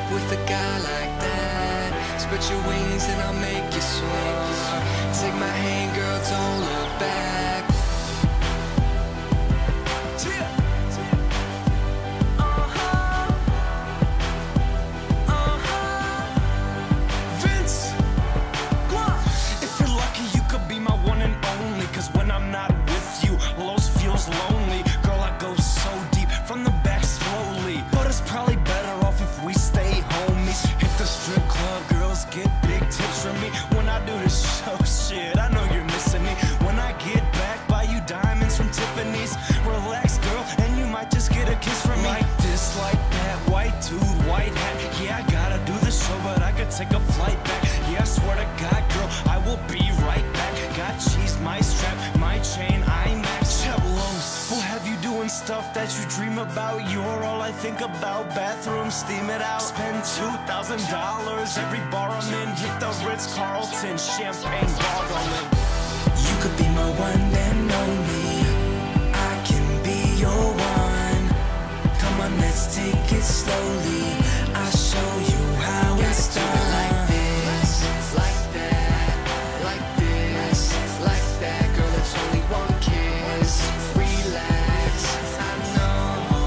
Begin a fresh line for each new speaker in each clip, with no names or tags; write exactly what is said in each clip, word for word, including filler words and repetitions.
up with a guy like that. Spread your wings and I'll make you soar. Take my hand, girl, don't look back.
Lonely, girl, I go so deep from the back slowly. But it's probably better off if we stay homies. Hit the strip club, girls get big tips from me. When I do this show, shit, I know you're missing me. When I get back, buy you diamonds from Tiffany's. Relax, girl, and you might just get a kiss from me. Like this, like that, white dude, white hat. Yeah, I gotta do the show, but I could take a flight back. Yeah, I swear to God, girl, I will be right back. Got cheese, my strap, my chain, IMAX. We'll have you doing stuff that you dream about. You're all I think about. Bathroom, steam it out. Spend two thousand dollars every bar I'm in. Hit the Ritz-Carlton, champagne bottling.
You could be my one and only. I can be your one. Come on, let's take it slowly. I'll show you how it's done. Like this, like that, like this, like that. Girl, it's only one kiss. Relax, I know.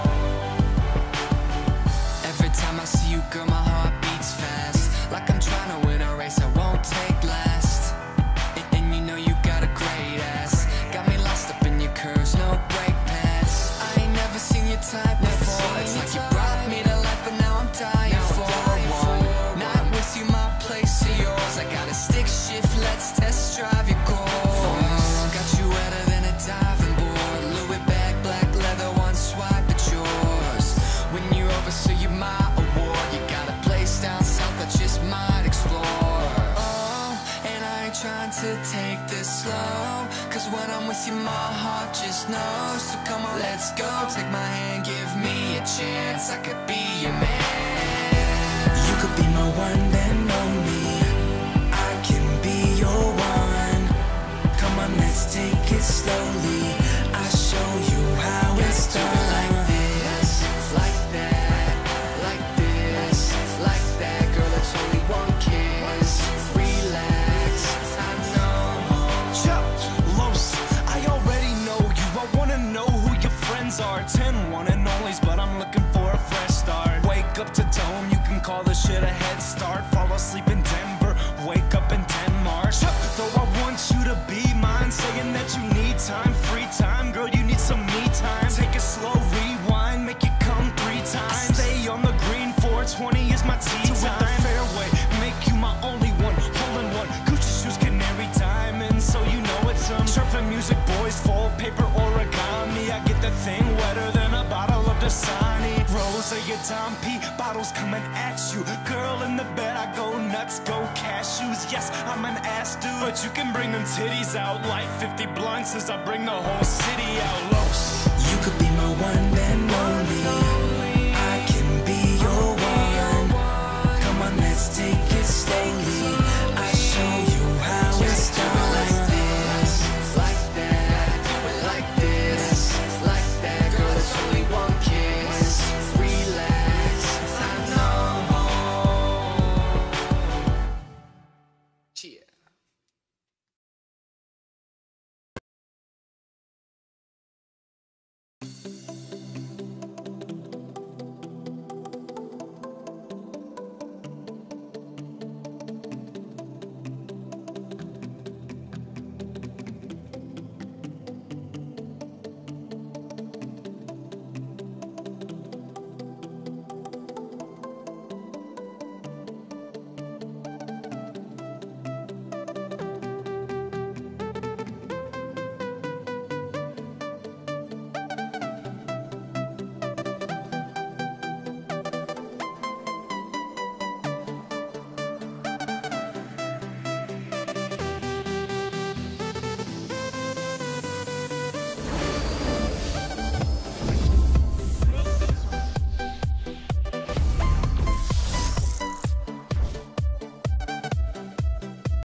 Every time I see you, girl, my heart beats fast. Like I'm trying to win a race I won't take last. And, and you know you got a great ass. Got me lost up in your curves, no brake pads. I ain't never seen your type before. It's like you brought me to life, but now I'm dying for one. Not with you, my place or yours. I got a stick shift, let's test drive your course. Got you wetter than a diving board. Louis bag, black leather, one swipe, it's yours. When you're over, so you're my award. You got a place down south I just might explore. Oh, and I ain't trying to take this slow, cause when I'm with you, my heart just knows. So come on, let's go, take my hand, give me a chance. I could be your man. You could be my one and only. I can be your one. Come on, let's take it slowly. I'll show you how it's done. Like this, like that, like this, like that. Girl, it's only one kiss. Relax, I know.
Chuck, Los, I already know you. I wanna know who your friends are. Ten one and onlys, but I'm looking for a fresh start. Wake up to Dome, you can call this shit a head start. Fall asleep in Denver, wake up in Denmark. Chuck, though I want you to be mine, saying that you need time, free time. Girl, you need some me time. Take a slow rewind, make it come three times. I stay on the green, four twenty is my tea time. With the fairway, make you my only one, hole in one. Gucci shoes, canary diamonds, so you know it's some surfing music, boys, full paper origami. I get the thing wetter than a bottle of Dasani. Rose of your Dom P, bottles coming at you. Girl in the bed, I go nuts, go cashews. Yes, I'm an ass dude, but you can bring them titties out. Like fifty blunts as I bring the whole city out. Los.